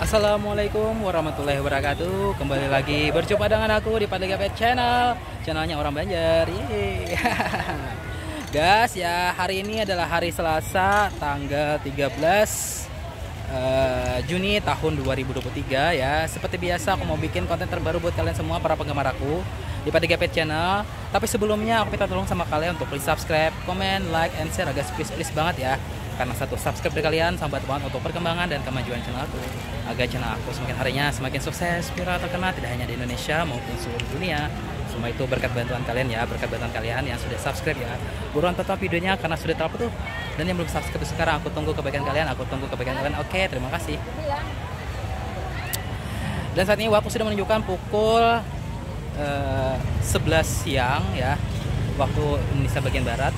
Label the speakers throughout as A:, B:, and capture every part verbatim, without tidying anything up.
A: Assalamualaikum warahmatullahi wabarakatuh. Kembali lagi berjumpa dengan aku di Padega Pet Channel, channelnya orang Banjar. Yeay. Guys, ya hari ini adalah hari Selasa, tanggal tiga belas uh, Juni tahun dua ribu dua puluh tiga ya. Seperti biasa aku mau bikin konten terbaru buat kalian semua para penggemar aku di Padega Pet Channel. Tapi sebelumnya aku minta tolong sama kalian untuk please subscribe, comment, like, and share, agak please please banget ya. Karena satu subscribe dari kalian sambat banget untuk perkembangan dan kemajuan channel aku, agar channel aku semakin harinya semakin sukses, viral, terkenal tidak hanya di Indonesia maupun seluruh dunia. Semua itu berkat bantuan kalian ya, berkat bantuan kalian yang sudah subscribe ya. Buruan tonton videonya karena sudah terlalu tuh. Dan yang belum subscribe sekarang, aku tunggu kebaikan kalian, aku tunggu kebaikan kalian. Oke, terima kasih. Dan saat ini waktu sudah menunjukkan pukul uh, sebelas siang ya, waktu Indonesia bagian barat.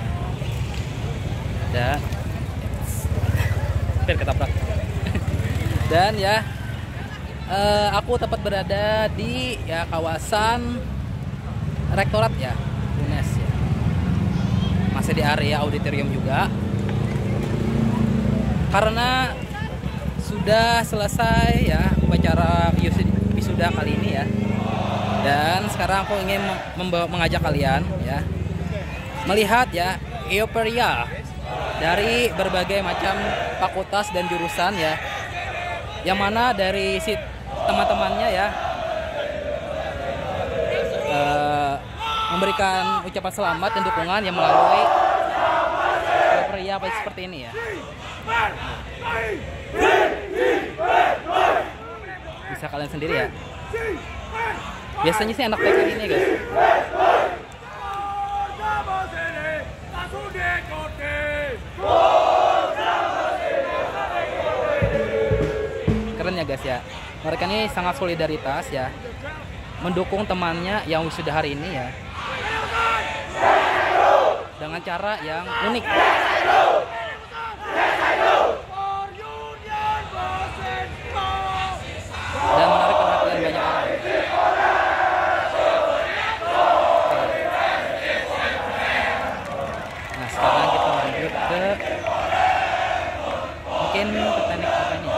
A: Dan hampir ketabrak. Dan ya uh, aku tepat berada di ya kawasan Rektorat ya, U N E S ya. Masih di area auditorium juga. Karena sudah selesai ya upacara wisuda kali ini ya. Dan sekarang aku ingin membawa, mengajak kalian ya melihat ya euforia dari berbagai macam fakultas dan jurusan ya, yang mana dari si teman-temannya ya uh, memberikan ucapan selamat dan dukungan yang melalui euforia seperti ini ya. Bisa kalian sendiri ya. Biasanya sih anak T K ini guys. Keren ya guys ya. Mereka ini sangat solidaritas ya, mendukung temannya yang wisuda hari ini ya, dengan cara yang unik. Dan menarik perhatian banyak orang. Nah sekarang kita lanjut ke mungkin ke teknik apanya.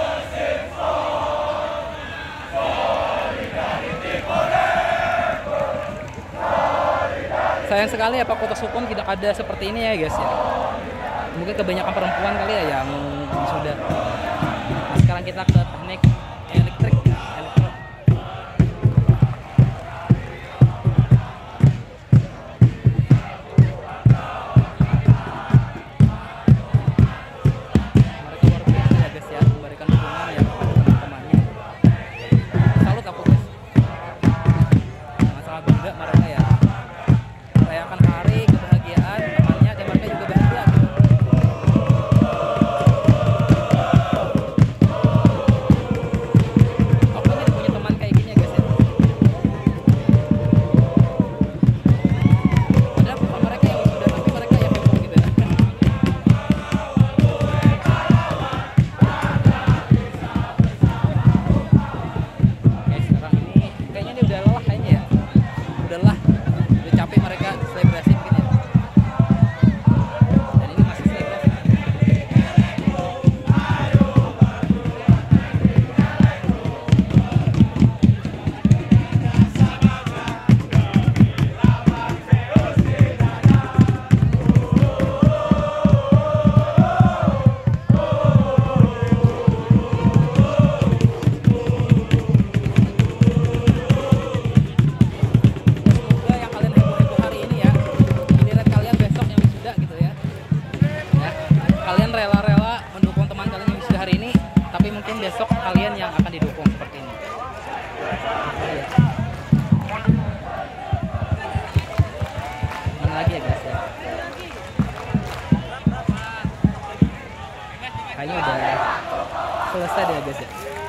A: Sayang sekali ya fakultas hukum tidak ada seperti ini ya guys ya. Mungkin kebanyakan perempuan kali ya yang sudah. Nah, sekarang kita ke teknik elektrik. Besok kalian yang akan didukung seperti ini. Mana lagi ya guys ya? Kayaknya udah selesai deh guys ya.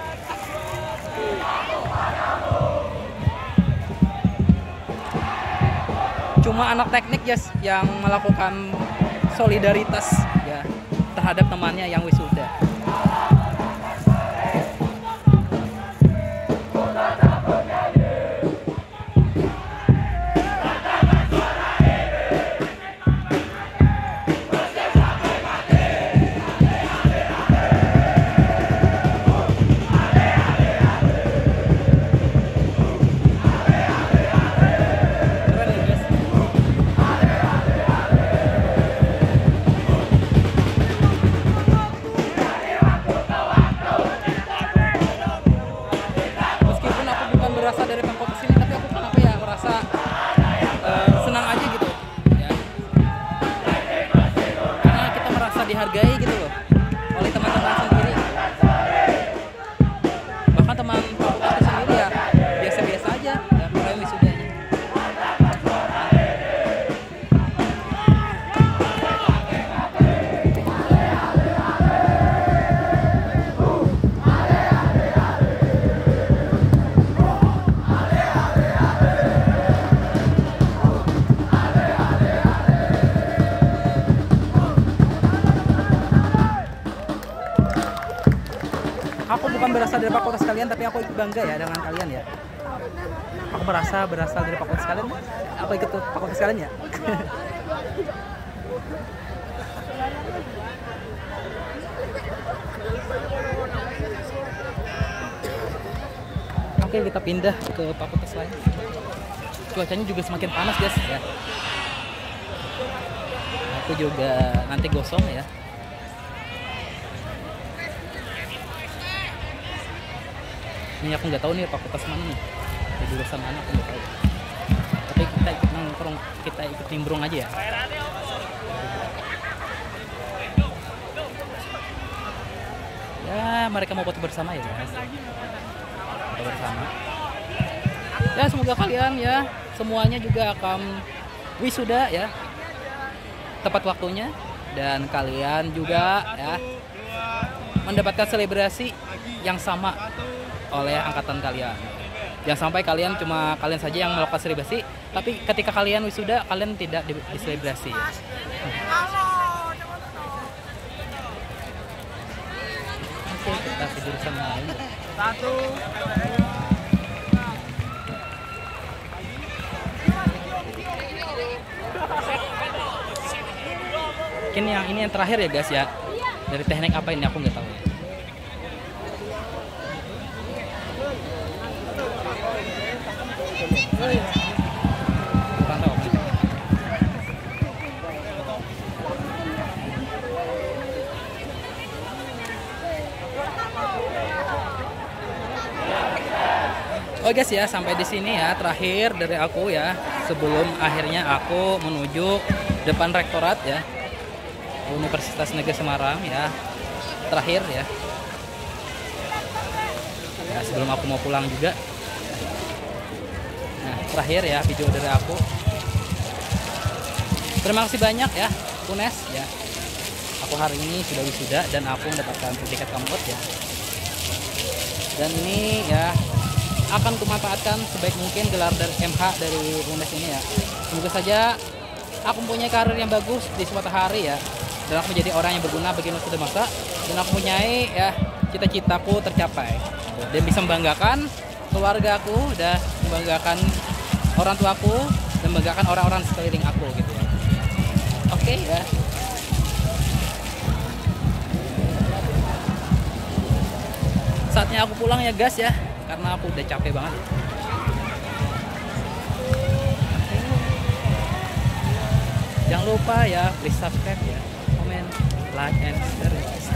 A: Cuma anak teknik guys yang melakukan solidaritas ya terhadap temannya yang wisuda. aku bukan berasal dari fakultas kalian, tapi aku ikut bangga ya dengan kalian ya. Aku merasa berasal dari fakultas kalian. Aku ikut fakultas kalian ya. Oke, kita pindah ke fakultas lain. Cuacanya juga semakin panas guys ya. Aku juga nanti gosong ya. Ini aku nggak tahu nih fakultas mana nih, di jurusan mana aku nggak tahu. Tapi kita ikut nongkrong, kita ikut nimbrung aja ya. Ya mereka mau foto bersama ya guys. Foto bersama. Ya semoga kalian ya semuanya juga akan wisuda ya tepat waktunya, dan kalian juga ya mendapatkan selebrasi yang sama oleh angkatan kalian. Jangan sampai kalian cuma kalian saja yang melakukan selebrasi, tapi ketika kalian wisuda kalian tidak di, di selebrasi. Oke, kita tidur sama lain. Satu. Mungkin yang ini yang terakhir ya guys ya. Dari teknik apa ini aku nggak tahu. Kurang tahu. Oh guys ya, sampai di sini ya terakhir dari aku ya, sebelum akhirnya aku menuju depan rektorat ya, Universitas Negeri Semarang ya, terakhir ya. Ya sebelum aku mau pulang juga. Nah terakhir ya video dari aku. Terima kasih banyak ya U N E S ya. Aku hari ini sudah wisuda dan aku mendapatkan sertifikat kampus ya. Dan ini ya akan kumanfaatkan sebaik mungkin gelar dari M H dari U N E S ini ya. Semoga saja aku mempunyai karir yang bagus di suatu hari ya, dan aku menjadi orang yang berguna bagi nusa dan bangsa, dan aku mempunyai ya cita-citaku tercapai dan bisa membanggakan keluarga aku, dan membanggakan orang tuaku, dan membanggakan orang-orang sekeliling aku gitu ya. Oke ya. Saatnya aku pulang ya guys ya, karena aku udah capek banget. Jangan lupa ya, please subscribe ya, comment, like, and share.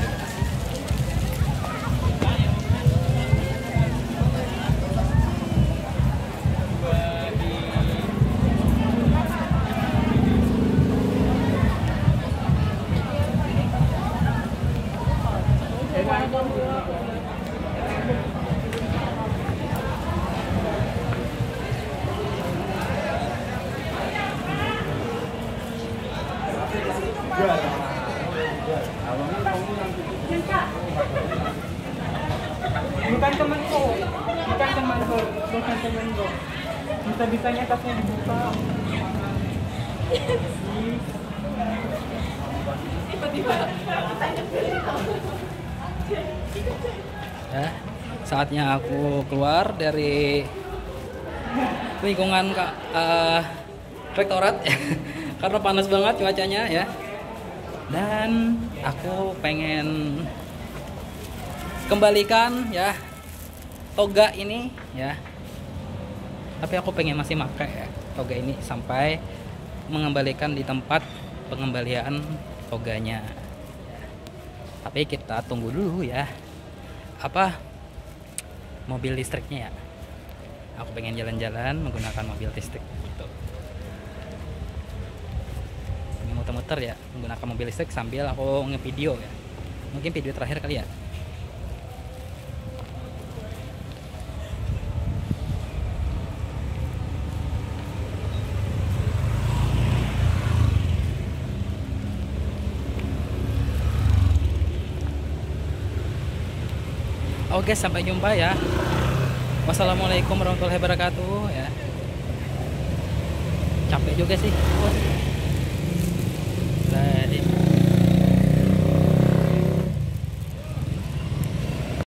B: Bukan temanku, bukan temanku, bukan temanku. Bisa-bisanya tasnya dibuka. Tiba-tiba.
A: Ya, saatnya aku keluar dari lingkungan uh, rektorat ya, karena panas banget cuacanya ya. Dan aku pengen kembalikan ya toga ini ya, tapi aku pengen masih pakai ya toga ini sampai mengembalikan di tempat pengembalian toganya. Tapi kita tunggu dulu ya apa mobil listriknya ya. Aku pengen jalan-jalan menggunakan mobil listrik gitu. Pengen muter-muter ya menggunakan mobil listrik sambil aku ngevideo ya. Mungkin video terakhir kali ya. Oke, sampai jumpa ya. Wassalamualaikum warahmatullahi wabarakatuh ya. Capek juga sih. Bye.